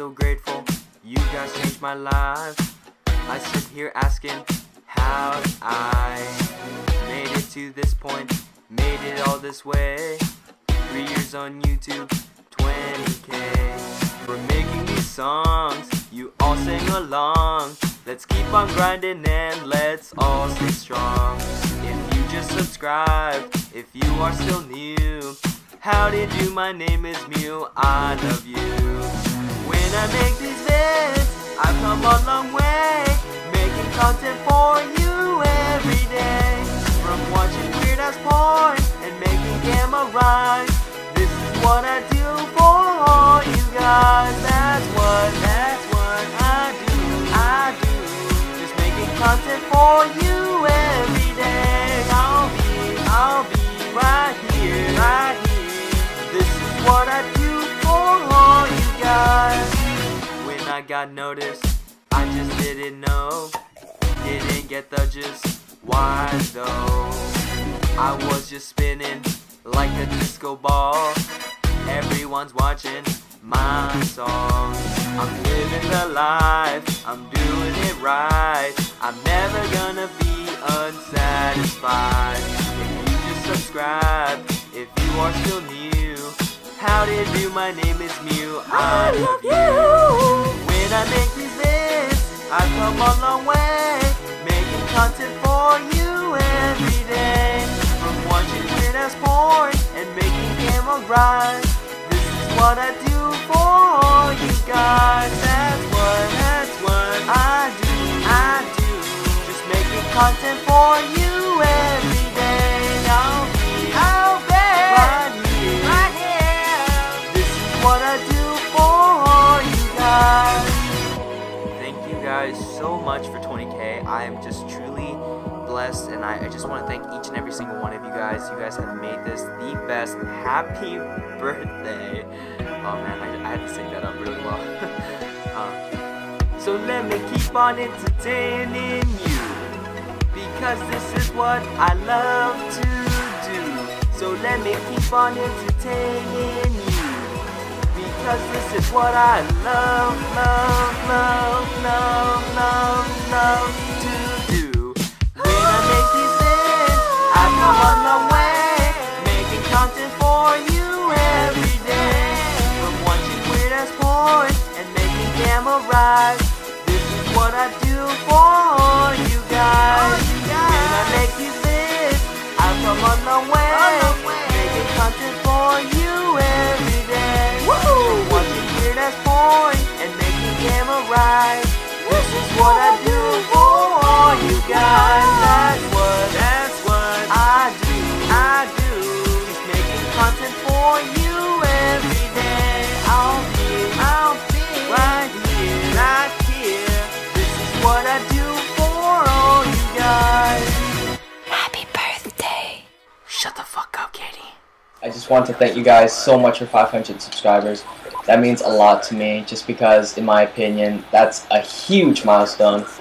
so grateful, you guys changed my life. I sit here asking how I made it to this point, made it all this way. 3 years on YouTube, 20K. For making these songs, you all sing along. Let's keep on grinding and let's all stay strong. If you just subscribed, if you are still new, how did you? My name is Mew, I love you. When I make these vids, I've come a long way, making content for you every day. From watching weird ass porn and making gamma rhymes, this is what I do for all you guys. That's what I do. Just making content for you every day. I'll be right here. This is what I do for all you guys. When I got noticed, I just didn't know. Didn't get the gist, why though? I was just spinning like a disco ball. Everyone's watching my song. I'm living the life, I'm doing it right. I'm never gonna be unsatisfied. If you just subscribe, if you are still new, how did you? My name is Mew, I love you. When I make these vids, I've come a long way, making content for you every day. From watching weird ass porn and making gamma rhymes, this is what I do for all you guys. That's what I do. Just making content for you every day. I'll be right here. This is what I do for all you guys. Thank you guys so much for 20K. I am just truly blessed, and I just want to thank each and every single one of you guys. You guys have made this the best. Happy birthday. Oh man, I had to sing that up really well. So let me keep on entertaining you, because this is what I love to do. So let me keep on entertaining you, because this is what I love to do. When I make these vids, I come a long way, making content for you every day. From watching weird ass porn and making gamma rise, this is what I do for all you guys. When I make these vids, I come a long way, making content for you every day. From watching weird ass porn and making gamma rise, this is what I do for all you guys. That's what I do. Just making content for you every day. I'll be right here. This is what I do for all you guys. Happy birthday. Shut the fuck up, Katie. I just want to thank you guys so much for 500 subscribers. That means a lot to me, just because, in my opinion, that's a huge milestone.